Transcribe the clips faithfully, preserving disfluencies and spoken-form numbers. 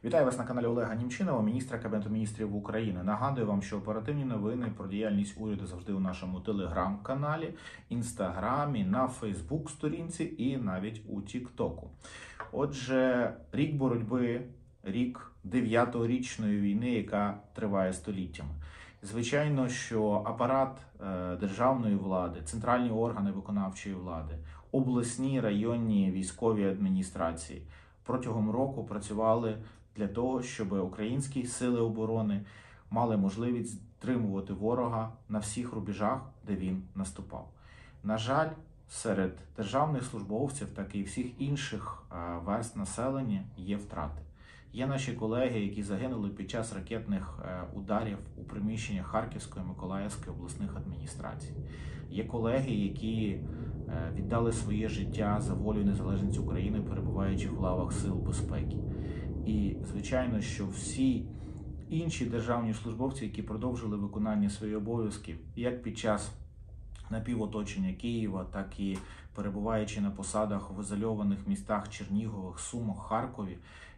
Вітаю вас на каналі Олега Німчинова, міністра Кабінету міністрів України. Нагадую вам, що оперативні новини про діяльність уряду завжди у нашому телеграм-каналі, інстаграмі, на Фейсбук-сторінці і навіть у Тіктоку. Отже, рік боротьби, рік дев'ятирічної війни, яка триває століттями. Звичайно, що апарат е, державної влади, центральні органи виконавчої влади, обласні, районні військові адміністрації протягом року працювали для того, щоб українські сили оборони мали можливість стримувати ворога на всіх рубежах, де він наступав. На жаль, серед державних службовців, так і всіх інших верств населення є втрати. Є наші колеги, які загинули під час ракетних ударів у приміщеннях Харківської, Миколаївської обласних адміністрацій. Є колеги, які віддали своє життя за волю і незалежність України, перебуваючи в лавах Сил безпеки. І, звичайно, що всі інші державні службовці, які продовжили виконання своїх обов'язків, як під час напівоточення Києва, так і перебуваючи на посадах в ізольованих містах Чернігових, Сумах, Харкові,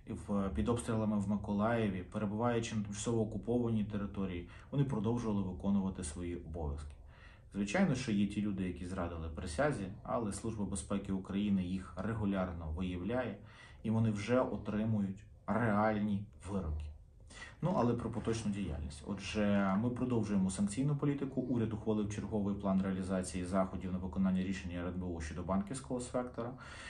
під обстрілами в Миколаєві, перебуваючи на тимчасово окупованій території, вони продовжували виконувати свої обов'язки. Звичайно, що є ті люди, які зрадили присязі, але Служба безпеки України їх регулярно виявляє, і вони вже отримують реальні вироки. Ну, але про поточну діяльність. Отже, ми продовжуємо санкційну політику. Уряд ухвалив черговий план реалізації заходів на виконання рішення ер ен бе о щодо банківського сектора.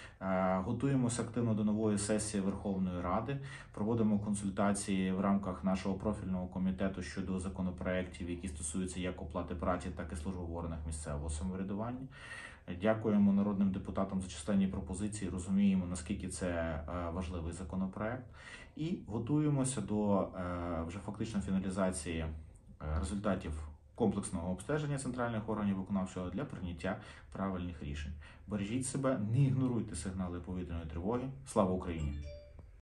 Готуємося активно до нової сесії Верховної Ради. Проводимо консультації в рамках нашого профільного комітету щодо законопроєктів, які стосуються як оплати праці, так і служби в органах місцевого самоврядування. Дякуємо народним депутатам за численні пропозиції, розуміємо, наскільки це важливий законопроект. І готуємося до вже фактично фіналізації результатів комплексного обстеження центральних органів виконавчого для прийняття правильних рішень. Бережіть себе, не ігноруйте сигнали повітряної тривоги. Слава Україні!